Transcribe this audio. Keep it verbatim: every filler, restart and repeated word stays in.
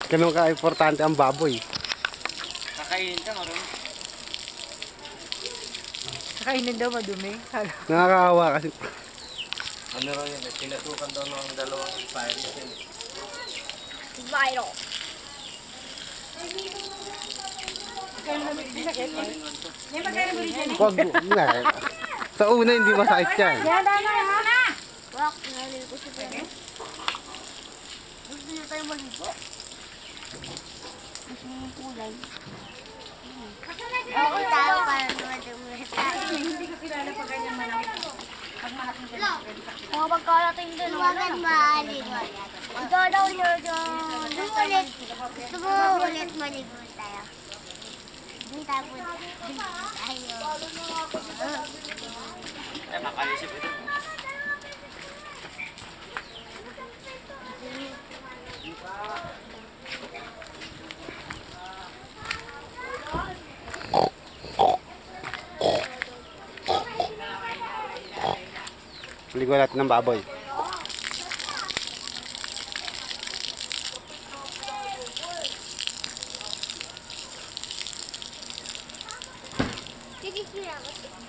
Ganun ka-importante ang baboy. Kakainin ka maroon. Kakainin daw madumi. Nakakahawa kasi. Ano raw yun? Pinatukan daw ng dalawang fire natin. Viral. Wag, na. Sa una hindi masakit yan. Yan, dana, ha? Wak, nalil ko si Pwede. Gusto niyo tayo maligo? Gusto niyo yung kulay? Oo, tayo para dumadumi tayo. Hindi ko kilala pag ganyan malaki. Pag malaki ka na. Mga pagkarating din. Huwagan maligo. Ikaw daw nyo dyan. Ulit. Gusto mo ulit maligo tayo. Hindi tayo punta. Tayo. Ay, makalisip ito. Ligo natin ng baboy. Sige, kaya ako.